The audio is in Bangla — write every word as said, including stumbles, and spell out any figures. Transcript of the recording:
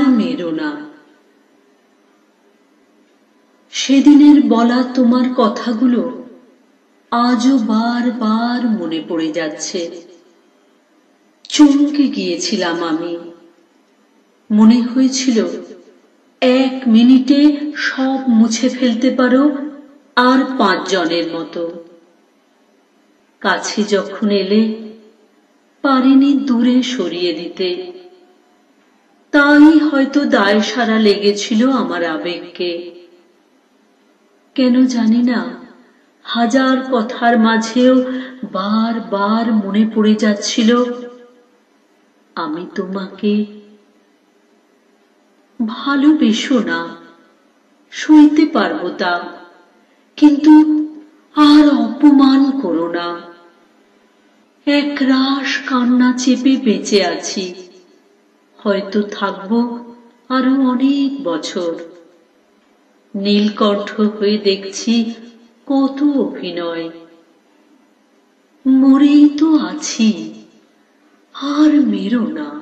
মেরো না। সেদিনের বলা তোমার কথাগুলো আজও বার বার মনে পড়ে যাচ্ছে। চমকে গিয়েছিলাম আমি। মনে হয়েছিল এক মিনিটে সব মুছে ফেলতে পারো, আর পাঁচজনের মতো। কাছে যখন এলে পারিনি দূরে সরিয়ে দিতে। তাই হয়তো দায় সারা লেগেছিল আমার আবেগকে। কেন জানি না, হাজার কথার মাঝেও বার বার মনে পড়ে যাচ্ছিল, আমি তোমাকে ভালোবেসো না, সইতে পারবো তা, কিন্তু আর অপমান করো না। এক রাশ কান্না চেপে বেঁচে আছি, হয়তো থাকবো আরো অনেক বছর। নীলকণ্ঠ হয়ে দেখছি কত অভিনয়। মরেই তো আছি, আর মেরো না।